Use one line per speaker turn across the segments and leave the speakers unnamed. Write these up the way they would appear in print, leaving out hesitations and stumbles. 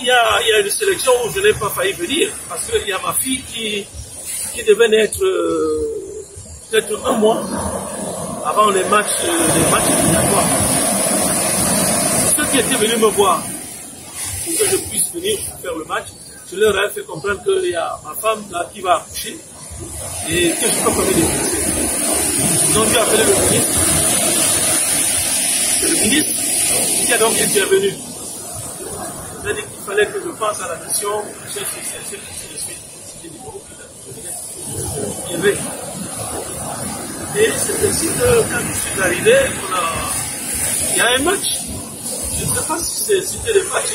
y a une sélection où je n'ai pas failli venir, parce qu'il y a ma fille qui devait naître peut-être un mois avant les matchs éliminatoires. Ceux qui étaient venus me voir pour que je puisse venir faire le match, je leur ai fait comprendre qu'il y a ma femme là qui va accoucher et que je peux pas me déplacer. Ils ont dû appeler le ministre. C'est le ministre qui a donc intervenu. Il a dit qu'il fallait que je pense à la mission, et c'est ainsi que quand je suis arrivé, il y a un match. Je ne sais pas si c'était le match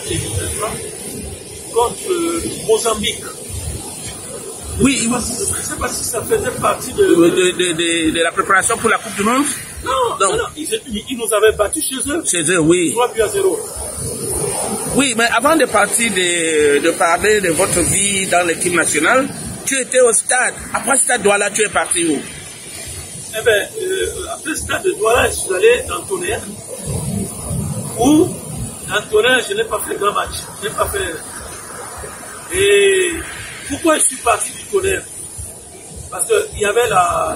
contre Mozambique.
Oui,
je ne sais pas si ça faisait partie de
la préparation pour la Coupe du Monde.
Non, ils nous avaient battus chez eux.
Chez eux, oui.
3-0.
Oui, mais avant de partir de parler de votre vie dans l'équipe nationale, tu étais au stade. Après le stade Douala, tu es parti où?
Eh bien, après le stade de Douala, je suis allé dans Tonnerre. Où, dans Tonnerre, je n'ai pas fait grand match. Je n'ai pas fait. Et pourquoi je suis parti du Tonnerre? Parce qu'il y avait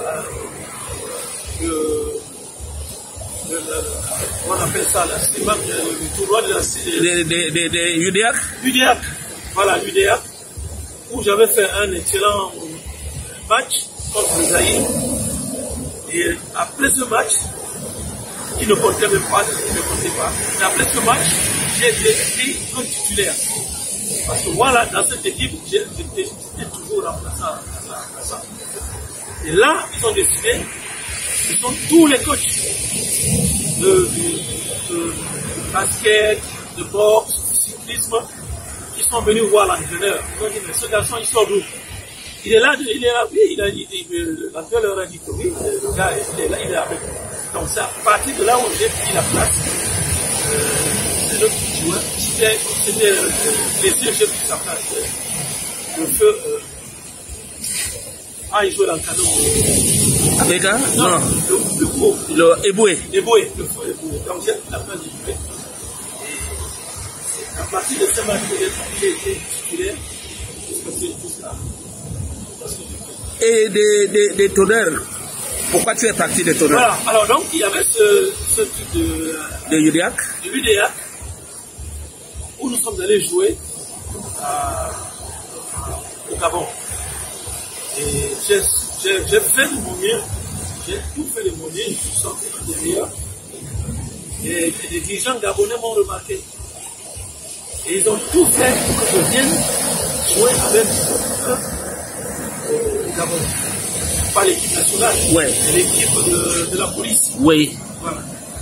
on appelle ça le tournoi de la
UDAC.
UDAC, voilà, UDAC, où j'avais fait un excellent match contre le Zaïre. Et après ce match, qui ne comptait même pas, mais après ce match, j'ai été pris comme titulaire. Parce que voilà, dans cette équipe, j'étais toujours remplaçant. Et là, ils ont décidé, ils sont tous les coachs de basket, de boxe, de cyclisme, qui sont venus voir l'entraîneur. Ils ont dit, mais ce garçon, il sort d'où? Il est là, oui, l'entraîneur leur a dit que oui, le gars, il est là, il est avec nous. Donc c'est à partir de là où j'ai pris la place, c'est l'autre joueur, c'était les deux chefs de sa place. Le feu, il jouait dans le cadeau.
Avec un? Non.
Le
Eboué.
Eboué, le feu Eboué. Donc j'ai pris la place du Eboué. Et c'est à partir de ce match que j'ai été titulaire, jusqu'à tout cela.
Et des Tonnerre, pourquoi tu es parti de Tonnerre?
Voilà, alors donc il y avait ce truc de
UDAC,
où nous sommes allés jouer au Gabon. Et j'ai fait de mon mieux, j'ai tout fait de mon mieux, je suis sorti de derrière. Et les dirigeants gabonais m'ont remarqué. Et ils ont tout fait pour que je vienne jouer avec eux au Gabon. Pas l'équipe nationale,
ouais.
Mais l'équipe de la police.
Oui.
Voilà.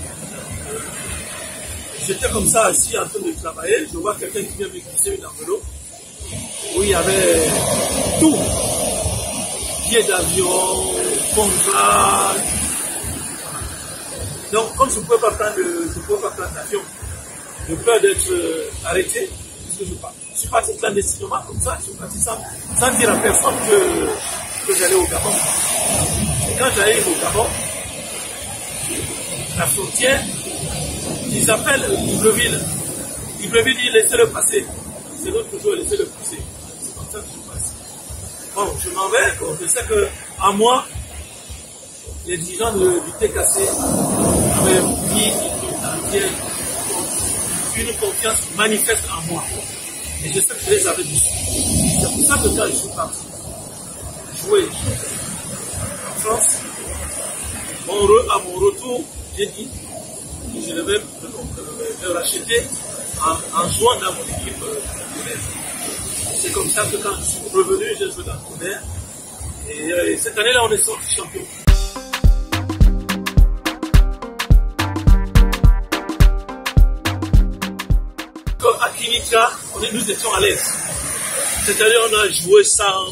J'étais comme ça assis en train de travailler, je vois quelqu'un qui vient me glisser une enveloppe où il y avait tout. Billets d'avion, contrat. Donc comme je ne pouvais pas prendre l'avion, de peur d'être arrêté, puisque je suis parti clandestinement comme ça, je suis parti sans dire à personne que j'allais au Gabon. Et quand j'arrive au Gabon, la frontière, ils appellent Libreville. Libreville dit laissez-le passer. C'est l'autre jour, laissez-le passer. C'est comme ça que je passe. Bon, je m'en vais, je sais qu'en moi, les dirigeants du TKC avaient mis une confiance manifeste en moi. Et je sais que je les avais dit. C'est pour ça que quand je suis parti jouer en France, à mon retour, j'ai dit que je devais me racheter en jouant dans mon équipe. C'est comme ça que quand je suis revenu, j'ai joué dans le Tonnerre. Et cette année-là, on est sorti champion. À Kinika, nous étions à l'aise. Cette année, on a joué sans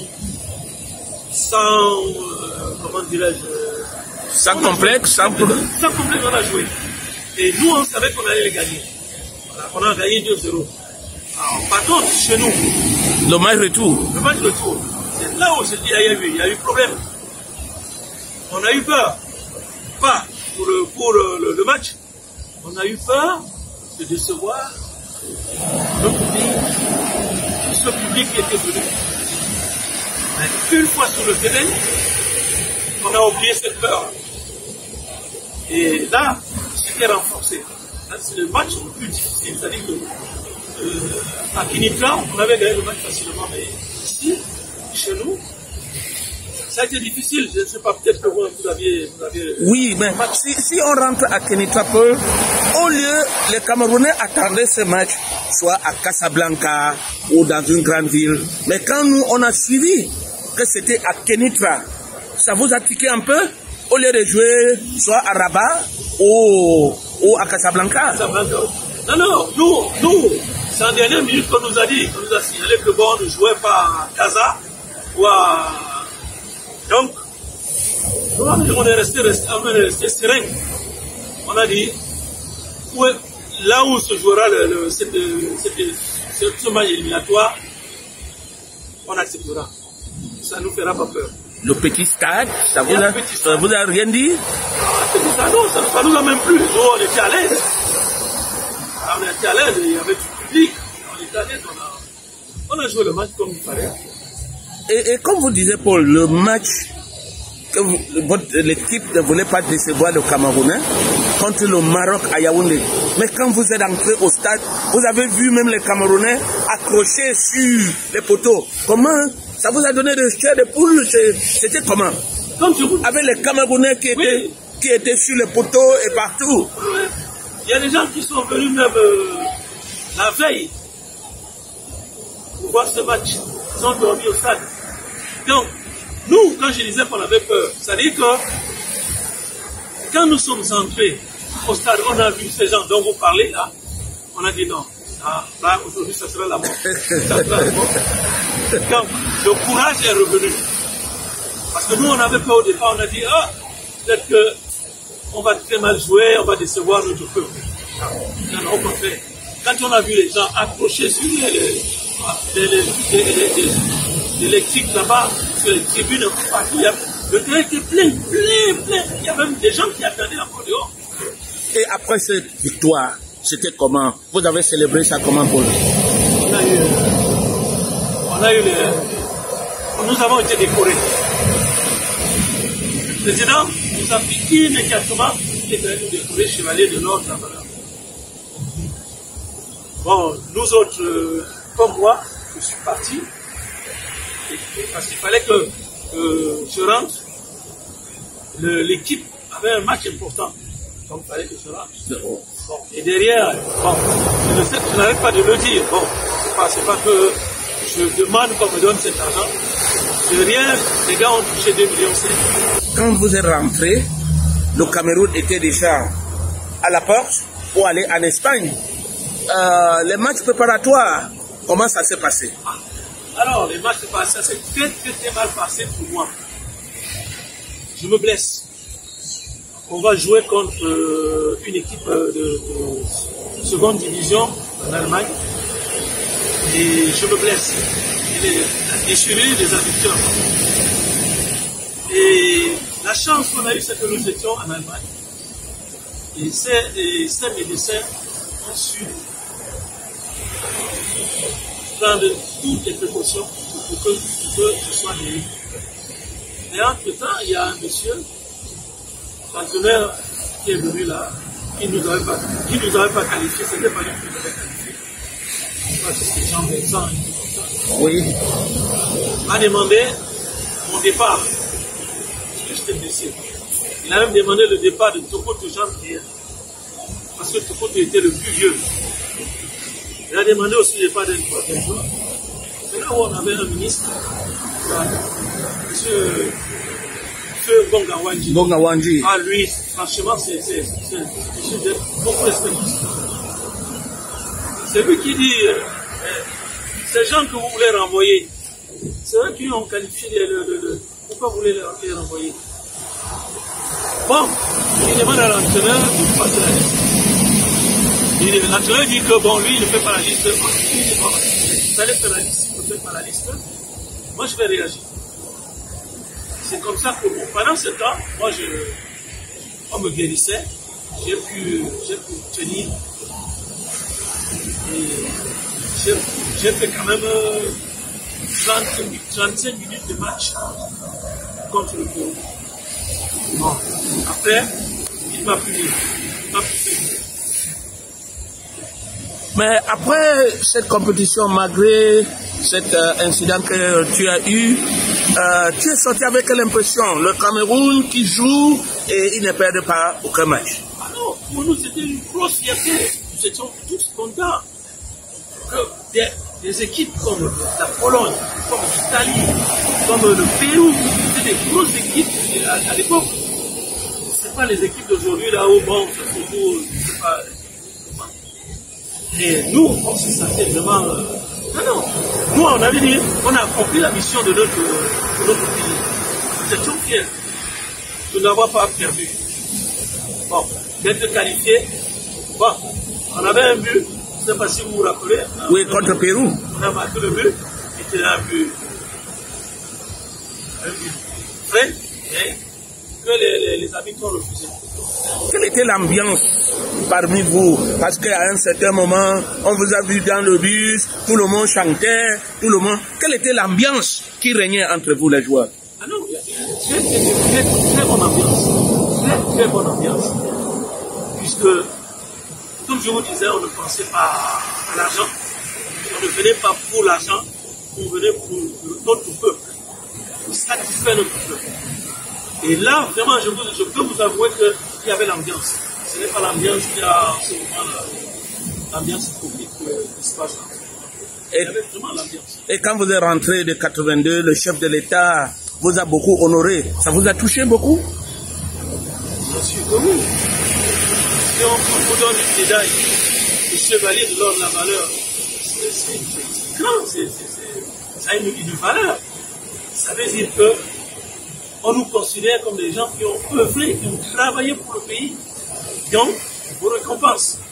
comment dirais-je,
sans complexe, sans complexe,
on a joué. Et nous, on savait qu'on allait les gagner. Voilà, on a gagné 2-0. Par contre, chez nous,
le match retour.
C'est là où il y a eu problème. On a eu peur. Pas pour le match. On a eu peur de décevoir notre pays, tout ce public était venu. Mais une fois sur le terrain, on a oublié cette peur. Et là, c'était renforcé. C'est le match le plus difficile. C'est-à-dire qu'à Kinitra, on avait gagné le match facilement, mais ici, chez nous, ça a été difficile. Je ne sais pas, peut-être que vous aviez...
Oui, mais si on rentre à Kinitra, au lieu, les Camerounais attendaient ce match, soit à Casablanca ou dans une grande ville. Mais quand nous, on a suivi que c'était à Kinitra, ça vous a tiqué un peu? Au lieu de jouer soit à Rabat ou à Casablanca.
Non, nous, c'est en dernière minute qu'on nous a dit, qu'on nous a signalé que bon, on ne jouait pas à Casa ou à... Donc, on est resté serein. On a dit, là où se jouera ce match éliminatoire, on acceptera. Ça ne nous fera pas peur.
Le petit stade, ça vous a rien dit?
Non, ça nous a même plu. Nous, on était à l'aise. On était à l'aise, il y avait du public. On était à l'aise, on a joué le match comme il fallait.
Et comme vous disiez, Paul, le match que l'équipe ne voulait pas décevoir le Camerounais contre le Maroc à Yaoundé. Mais quand vous êtes entré au stade, vous avez vu même les Camerounais accrochés sur les poteaux. Comment ça vous a donné de chair de poule? C'était comment? Avec les Camerounais qui étaient sur les poteaux et partout.
Il y a des gens qui sont venus même la veille pour voir ce match. Ils ont dormi au stade. Donc, nous, quand je disais qu'on avait peur, ça veut dire que quand nous sommes entrés au stade, on a vu ces gens dont vous parlez là, on a dit non. Là, aujourd'hui, ça sera la mort. Donc, le courage est revenu. Parce que nous, on avait peur au départ, on a dit, peut-être qu'on va très mal jouer, on va décevoir notre peuple. Non, au contraire. Quand on a vu les gens accrochés sur l'électrique là-bas, sur les tribunes, partout, le terrain était plein. Il y a même des gens qui attendaient encore dehors.
Et après cette victoire, c'était comment? Vous avez célébré ça comment, Paul?
Nous avons été décorés. Le président nous a pris immédiatement et est allé nous décorer chevalier de l'ordre. Bon, nous autres, comme moi, je suis parti parce qu'il fallait que je rentre. L'équipe avait un match important, donc il fallait que je rentre. Bon, et derrière, bon, je n'arrête pas de le dire. Bon, c'est pas que je demande qu'on me donne cet argent. Derrière, les gars ont touché 2,5 millions.
Quand vous êtes rentré, le Cameroun était déjà à la porte pour aller en Espagne. Les matchs préparatoires, comment ça s'est passé?
Alors, les matchs préparatoires, ça s'est très mal passé pour moi. Je me blesse. On va jouer contre une équipe de seconde division en Allemagne. Et je me blesse. La déchirure des adducteurs. Et la chance qu'on a eue, c'est que nous étions en Allemagne. Et ces médecins ont su prendre toutes les précautions pour que je sois guéri. Et entre-temps, il y a un monsieur, l'entraîneur qui est venu là, qui ne nous avait pas qualifié, c'était pas lui qui nous avait qualifié. Je crois que c'était Jean Vincent, comme ça.
Oui.
Il m'a demandé mon départ, parce que j'étais blessé. Il a même demandé le départ de Tokoto Jean-Pierre, parce que Tokoto était le plus vieux. Il a demandé aussi le départ d'un troisième joueur. C'est là où on avait un ministre, monsieur Bongawanji. Ah, lui, franchement, c'est de beaucoup respect. C'est lui qui dit, ces gens que vous voulez renvoyer, c'est eux qui ont qualifié pourquoi vous voulez les renvoyer? Bon, il demande à l'entraîneur de passer la liste. L'entraîneur dit que bon, lui, il ne fait pas la liste. Vous allez faire la liste. Si vous ne faites pas la liste, moi, je vais réagir. C'est comme ça que pendant ce temps, moi, on me guérissait. J'ai pu tenir. Et j'ai fait quand même 35 minutes de match contre le Pérou. Bon. Après, il m'a puni.
Mais après cette compétition, malgré cet incident que tu as eu, tu es sorti avec quelle impression? Le Cameroun qui joue et il ne perd pas aucun match.
Ah non, pour nous c'était une grosse fierté. Nous étions tous contents. Que des équipes comme la Pologne, comme l'Italie, comme le Pérou, c'était des grosses équipes à l'époque. C'est pas les équipes d'aujourd'hui là où bon, c'est surtout, je sais pas. Et nous, on se sentait vraiment. Non. Nous, on avait dit, on a accompli la mission de notre pays. Nous étions fiers de n'avoir pas perdu. Bon, d'être qualifié. Bon, on avait un but. Je ne sais pas si vous vous rappelez.
Oui, contre le Pérou.
On a marqué le but. C'était un but. Frais. Que les habitants refusaient.
Quelle était l'ambiance parmi vous? Parce qu'à un certain moment, on vous a vu dans le bus, tout le monde chantait, tout le monde... Quelle était l'ambiance qui régnait entre vous les joueurs?
Ah non, très bonne ambiance. Très bonne ambiance. Puisque, comme je vous disais, on ne pensait pas à l'argent. On ne venait pas pour l'argent, on venait pour notre peuple. Pour satisfaire notre peuple. Et là, vraiment, je peux vous avouer qu'il y avait l'ambiance. Ce n'est pas l'ambiance qu'il y a en ce moment-là, l'ambiance publique qui se passe. Il y avait vraiment l'ambiance.
Et quand vous êtes rentré de 82, le chef de l'État vous a beaucoup honoré. Ça vous a touché beaucoup?
Bien sûr que oui. Si on vous donne une médaille de chevalier de l'ordre de la valeur, c'est grand, ça a une valeur. Ça veut dire que on nous considère comme des gens qui ont œuvré, qui ont travaillé pour le pays. Donc, on vous récompense.